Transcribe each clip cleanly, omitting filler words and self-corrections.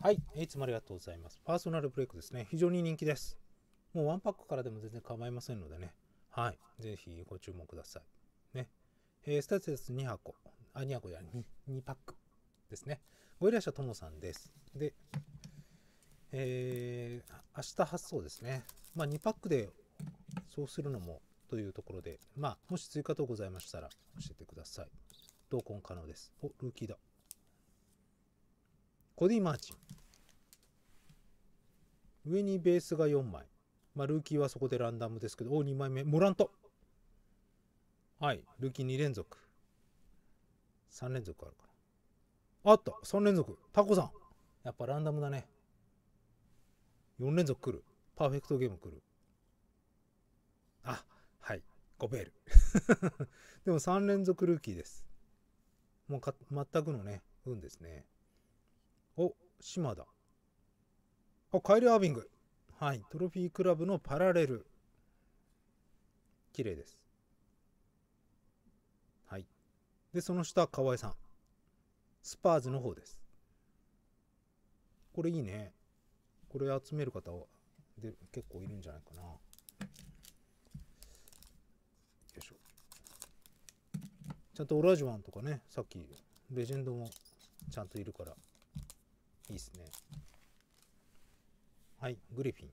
はい、いつもありがとうございます。パーソナルブレイクですね。非常に人気です。もうワンパックからでも全然構いませんのでね。はい、ぜひご注文ください。ね。スタートです2箱。2箱や2パックですね。ご依頼者ともさんです。で、明日発送ですね。まあ2パックでそうするのもというところで、まあもし追加等ございましたら教えてください。同梱可能です。お、ルーキーだ。コディ・マーチン。上にベースが4枚。まあ、ルーキーはそこでランダムですけど、お、2枚目、モラント。はい、ルーキー2連続。3連続あるかな。あった、3連続。タコさん。やっぱランダムだね。4連続来る。パーフェクトゲーム来る。あ、はい、ゴベール。でも3連続ルーキーです。もう全くのね、運ですね。お、島だ。あ、カイル・アービング。はい、トロフィークラブのパラレル。綺麗です。はい。で、その下、河合さん。スパーズの方です。これいいね。これ集める方はで結構いるんじゃないかな。よいしょ。ちゃんとオラジュワンとかね、さっきレジェンドもちゃんといるからいいですね。はい、グリフィン、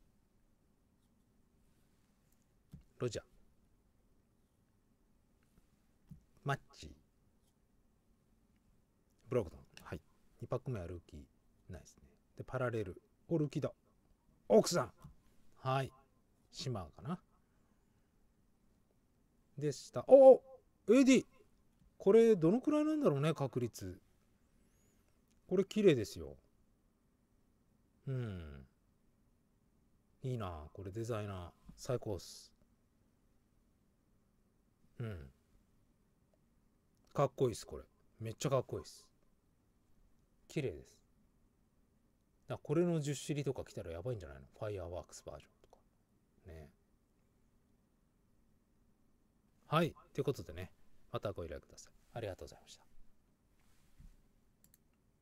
ロジャー、マッチー、ブログドン。はい。2パック目はルーキーないですね。で、パラレル。お、ルーキーだ。奥さん。はい。シマーかな。でした。お、AD。これ、どのくらいなんだろうね、確率。これ、綺麗ですよ。うん。いいな。これ、デザイナー。最高っす。うん。かっこいいっす、これ。めっちゃかっこいいっす。綺麗です。これの10種類とか来たらやばいんじゃないの？ファイアーワークスバージョンとか。ね。はい。ということでね、またご依頼ください。ありがとうございました。